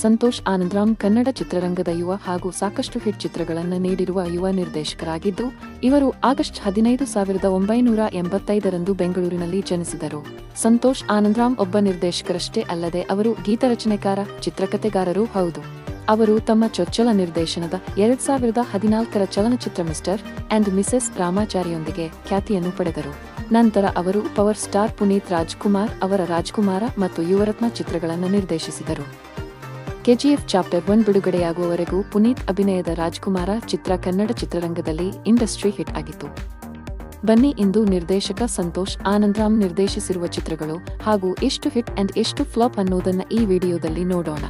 ಸಂತೋಷ್ ಆನಂದ್ರಾಮ್ ಕನ್ನಡ ಚಿತ್ರರಂಗದ ಯುವ ಹಾಗೂ ಸಾಕಷ್ಟು ಹಿಟ್ ಚಿತ್ರಗಳನ್ನು ನೀಡಿರುವ ಯುವ ನಿರ್ದೇಶಕರಾಗಿದ್ದು, ಇವರು ಆಗಸ್ಟ್ 15, 1985ರಂದು ಬೆಂಗಳೂರಿನಲ್ಲಿ ಜನಿಸಿದರು. ಸಂತೋಷ್ ಆನಂದ್ರಾಮ್ ಒಬ್ಬ ನಿರ್ದೇಶಕರಷ್ಟೇ ಅಲ್ಲದೆ ಅವರು ಗೀತರಚನೆಕಾರ, ಚಿತ್ರಕಥೆಗಾರರೂ ಹೌದು. ಅವರು ತಮ್ಮ ಚೊಚ್ಚಲ ನಿರ್ದೇಶನದ 2014ರ ಚಲನಚಿತ್ರ ಮಿಸ್ಟರ್ ಅಂಡ್ ಮಿಸೆಸ್ ರಾಮಾಚಾರಿಯೊಂದಿಗೆ ಖ್ಯಾತಿಯನ್ನು ಪಡೆದರು. ನಂತರ ಅವರು ಪವರ್ ಸ್ಟಾರ್ ಪುನೀತ್ ರಾಜ್ಕುಮಾರ್ ಅವರ ರಾಜ್ಕುಮಾರ ಮತ್ತು ಯುವರತ್ನ ಚಿತ್ರಗಳನ್ನು ನಿರ್ದೇಶಿಸಿದರು. ಕೆಜಿಎಫ್ ಚಾಪ್ಟರ್ 1 ಬಿಡುಗಡೆಯಾಗುವವರೆಗೂ ಪುನೀತ್ ಅಭಿನಯದ ರಾಜ್ಕುಮಾರ ಚಿತ್ರ ಕನ್ನಡ ಚಿತ್ರರಂಗದಲ್ಲಿ ಇಂಡಸ್ಟ್ರಿ ಹಿಟ್ ಆಗಿತ್ತು. ಬನ್ನಿ ಇಂದು ನಿರ್ದೇಶಕ ಸಂತೋಷ್ ಆನಂದ್ರಾಮ್ ನಿರ್ದೇಶಿಸಿರುವ ಚಿತ್ರಗಳು ಹಾಗೂ ಎಷ್ಟು ಹಿಟ್ ಅಂಡ್ ಎಷ್ಟು ಫ್ಲಾಪ್ ಅನ್ನೋದನ್ನ ಈ ವಿಡಿಯೋದಲ್ಲಿ ನೋಡೋಣ.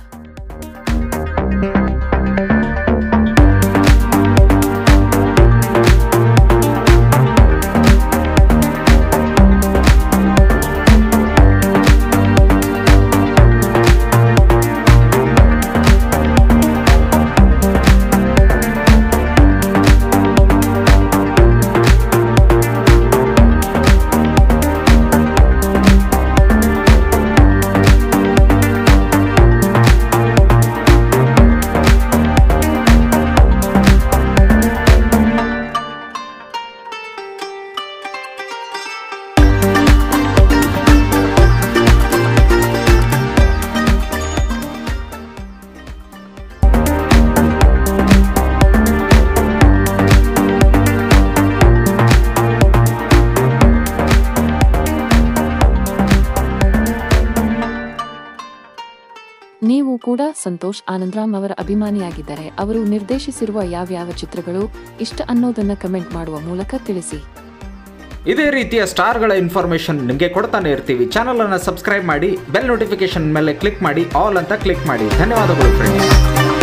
ನೀವು ಕೂಡ ಸಂತೋಷ್ ಆನಂದ್ರಾಮ್ ಅವರ ಅಭಿಮಾನಿಯಾಗಿದ್ದರೆ ಅವರು ನಿರ್ದೇಶಿಸಿರುವ ಯಾವ್ಯಾವ ಚಿತ್ರಗಳು ಇಷ್ಟ ಅನ್ನೋದನ್ನ ಕಮೆಂಟ್ ಮಾಡುವ ಮೂಲಕ ತಿಳಿಸಿ. ಇದೇ ರೀತಿಯ ಸ್ಟಾರ್ಗಳ ಇನ್ಫಾರ್ಮೇಶನ್ ನಿಮಗೆ ಕೊಡ್ತಾನೆ ಇರ್ತೀವಿ. ಚಾನಲ್ ಅನ್ನು ಸಬ್ಸ್ಕ್ರೈಬ್ ಮಾಡಿ, ಬೆಲ್ ನೋಟಿಫಿಕೇಶನ್ ಮೇಲೆ ಕ್ಲಿಕ್ ಮಾಡಿ, ಆಲ್ ಅಂತ ಕ್ಲಿಕ್ ಮಾಡಿ. ಧನ್ಯವಾದಗಳು ಫ್ರೆಂಡ್ಸ್.